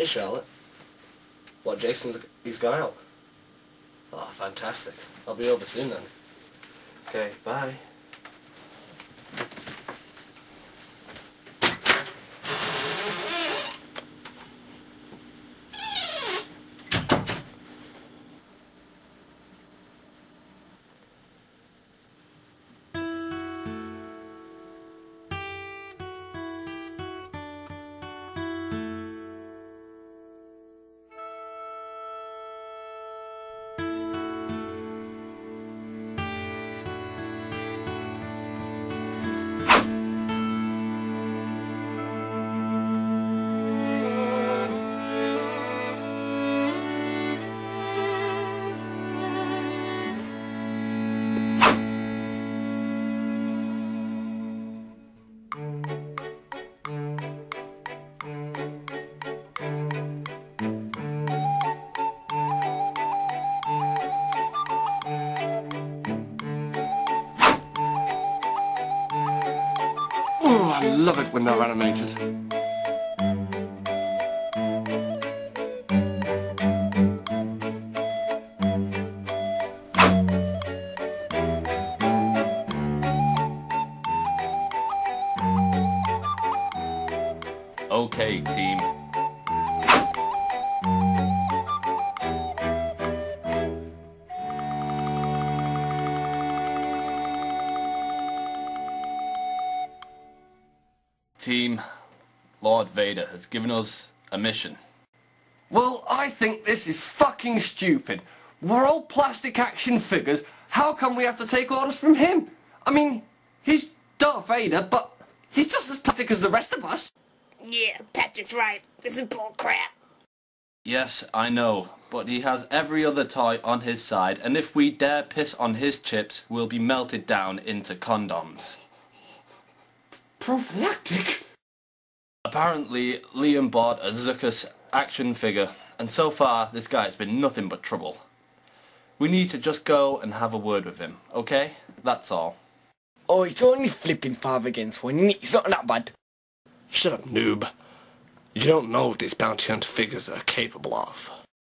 Hey Charlotte. What, he's gone out? Oh, fantastic. I'll be over soon then. Okay, bye. Oh, I love it when they're animated. Okay, team. Team, Lord Vader has given us a mission. Well, I think this is fucking stupid. We're all plastic action figures. How come we have to take orders from him? I mean, he's Darth Vader, but he's just as plastic as the rest of us. Yeah, Patrick's right. This is bullcrap. Yes, I know, but he has every other toy on his side, and if we dare piss on his chips, we'll be melted down into condoms. Prophylactic? Apparently, Liam bought a Zuckuss action figure, and so far this guy has been nothing but trouble. We need to just go and have a word with him, okay? That's all. Oh, it's only flipping 5 against 1, it's not that bad. Shut up, noob. You don't know what these bounty hunter figures are capable of.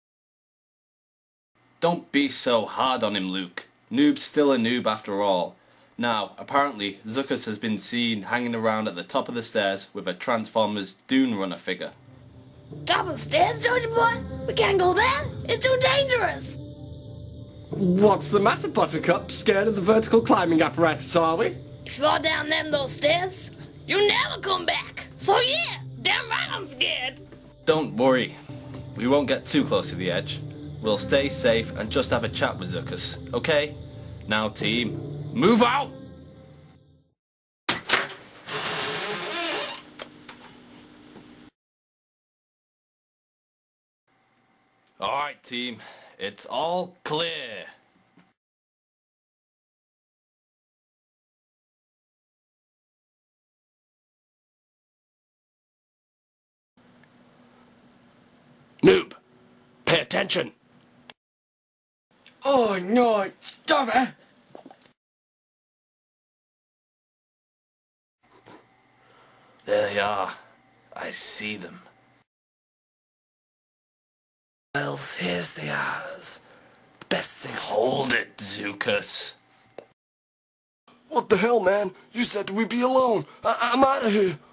Don't be so hard on him, Luke. Noob's still a noob after all. Now, apparently, Zuckuss has been seen hanging around at the top of the stairs with a Transformers Dune Runner figure. Top of the stairs, Georgia boy? We can't go there. It's too dangerous. What's the matter, Buttercup? Scared of the vertical climbing apparatus, are we? If you fall down those stairs, you'll never come back. So yeah, damn right I'm scared. Don't worry. We won't get too close to the edge. We'll stay safe and just have a chat with Zuckuss, okay? Now, team, move out! Alright, team. It's all clear. Noob, pay attention. Oh no, stop it! There they are. I see them. Well, here's the ours. The best thing. Hold it, Zuckuss. What the hell, man? You said we'd be alone. I'm out of here.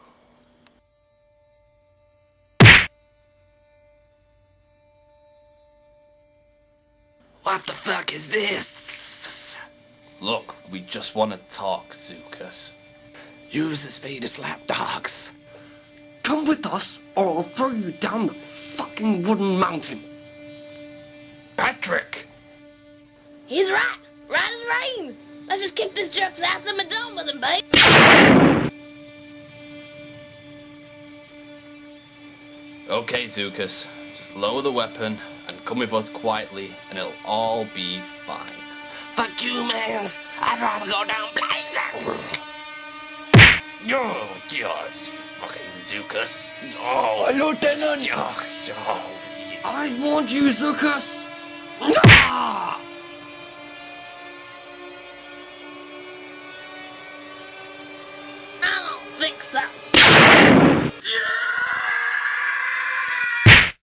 What the fuck is this? Look, we just want to talk, Zuckuss. Use this Vader's lapdogs. Come with us, or I'll throw you down the fucking wooden mountain. Patrick! He's right. Right as rain. Let's just kick this jerk's ass and be done with him, babe. Okay, Zuckuss. Just lower the weapon and come with us quietly and it'll all be fine. Fuck you, mans. I'd rather go down blazing. Oh, God, fucking Zuckuss. Oh, Lieutenant! oh. I warned you, Zuckuss. I don't think so.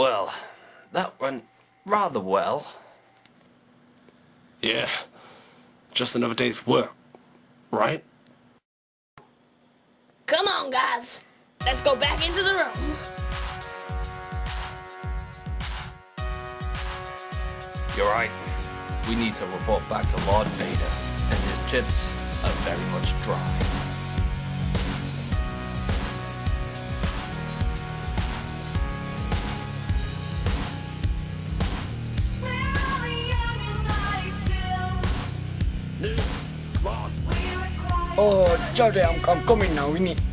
Well, that went rather well. Yeah, just another day's work, right? Come on, guys. Let's go back into the room. You're right. We need to report back to Lord Vader, and his chips are very much dry. Come on. Oh, Jody, I'm coming now. We need.